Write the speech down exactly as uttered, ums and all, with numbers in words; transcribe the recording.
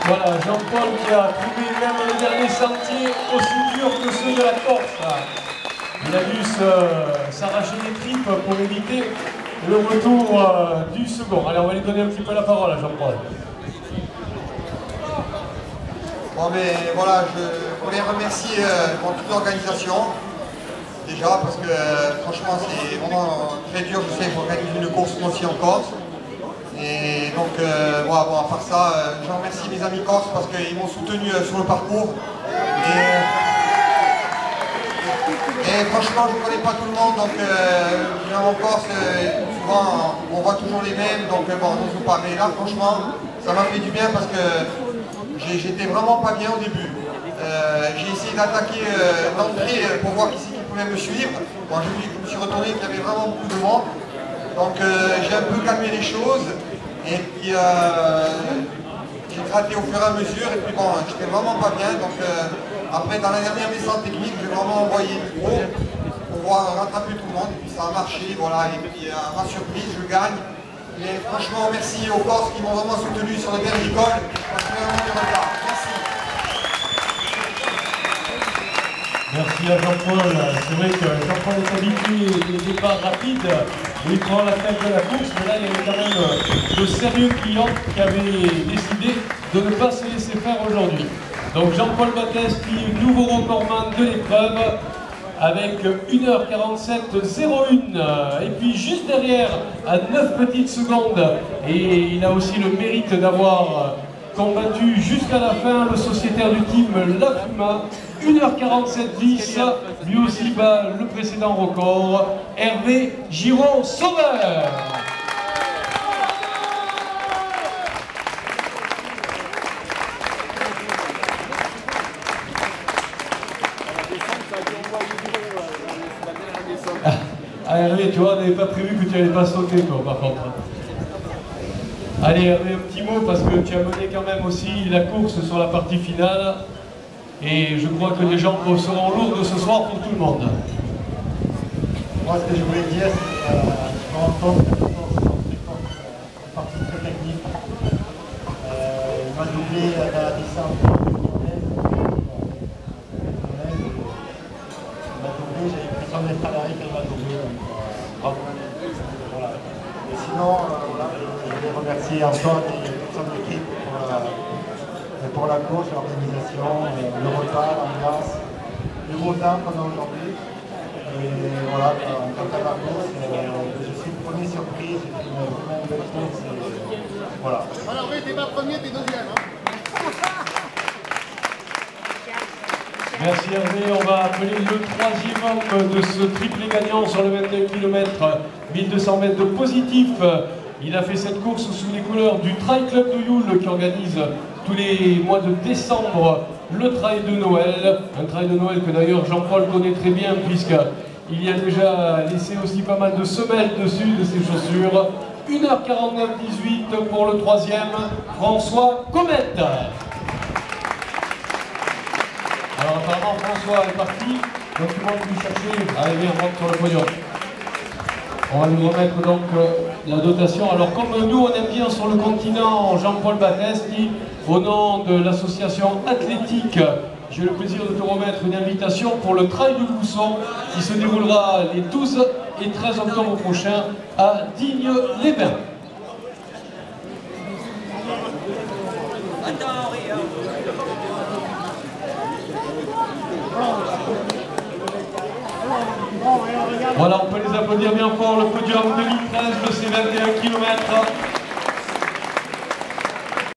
Voilà, Jean-Paul qui a trouvé même les derniers sentiers aussi durs que ceux de la Corse. Il a dû s'arracher les tripes pour éviter le retour euh, du second. Allez, on va lui donner un petit peu la parole à Jean-Paul. Bon, mais voilà, je voulais remercier euh, pour toute l'organisation, déjà, parce que euh, franchement, c'est vraiment très dur, je sais, d'organiser une course aussi en Corse. Et donc, euh, voilà, bon, à part ça, euh, je remercie mes amis corses parce qu'ils m'ont soutenu euh, sur le parcours. Et, et franchement, je ne connais pas tout le monde, donc euh, en Corse, euh, souvent, on voit toujours les mêmes, donc euh, bon, on ne joue pas. Mais là, franchement, ça m'a fait du bien parce que j'étais vraiment pas bien au début. Euh, j'ai essayé d'attaquer euh, d'entrée pour voir qui, qui pouvait me suivre. Bon, je, je me suis retourné qu'il y avait vraiment beaucoup de monde. Donc euh, j'ai un peu calmé les choses. Et puis euh, j'ai gratté au fur et à mesure. Et puis bon, j'étais vraiment pas bien. Donc euh, après, dans la dernière descente technique, j'ai vraiment envoyé du gros pour pouvoir rattraper tout le monde. Et puis ça a marché. Voilà. Et puis à ma surprise, je gagne. Mais franchement, merci aux Corses qui m'ont vraiment soutenu sur le dernier col. Parce que vraiment du retard. Merci. Merci à Jean-Paul. C'est vrai que Jean-Paul est habitué des départs rapides. Il prend la tête de la course, mais là il y avait quand même de sérieux clients qui avaient décidé de ne pas se laisser faire aujourd'hui. Donc Jean-Paul Battesti, nouveau recordman de l'épreuve, avec une heure quarante-sept zéro un. Et puis juste derrière, à neuf petites secondes, et il a aussi le mérite d'avoir combattu jusqu'à la fin le sociétaire du team La Fuma, une heure quarante-sept dix, lui aussi bat le précédent record, Hervé Giron-Sauveur. Ah Hervé, tu vois, on n'avait pas prévu que tu n'allais pas sauter toi par contre. Allez Hervé, un petit mot parce que tu as mené quand même aussi la course sur la partie finale et je crois que les jambes seront lourdes ce soir pour tout le monde. Moi ce que je voulais dire c'est que je me rends compte que c'est une partie très technique. Euh, il m'a doublé dans la descente. Il m'a doublé, j'ai l'impression d'être à l'arrêt qu'il m'a doublé. Bravo. Voilà. Et sinon, euh, voilà, je voulais remercier Antoine et toute son équipe pour la, pour la course, l'organisation, le repas, l'ambiance, le beau temps qu'on a aujourd'hui. Et voilà, quant à la course, euh, je suis le premier surprise, j'ai fait une vraiment belle course. Et, voilà. Alors oui, t'es pas premier, t'es deuxième. Hein. Merci Hervé, on va appeler le troisième homme de ce triplé gagnant sur le vingt-deux kilomètres, mille deux cents mètres de positif. Il a fait cette course sous les couleurs du Trail Club de Youl qui organise tous les mois de décembre le Trail de Noël. Un Trail de Noël que d'ailleurs Jean-Paul connaît très bien puisqu'il y a déjà laissé aussi pas mal de semelles dessus de ses chaussures. une heure quarante-neuf dix-huit pour le troisième, François Comète. Alors apparemment François est parti, donc tout le monde lui chercher. Allez viens, on rentre sur le podium. On va nous remettre donc euh, la dotation. Alors comme nous on aime bien sur le continent Jean-Paul Battesti, au nom de l'association athlétique, j'ai le plaisir de te remettre une invitation pour le Trail du Bousson qui se déroulera les douze et treize octobre prochains à Digne-les-Bains. Voilà, on peut les applaudir bien fort, le podium deux mille treize de ces vingt et un kilomètres.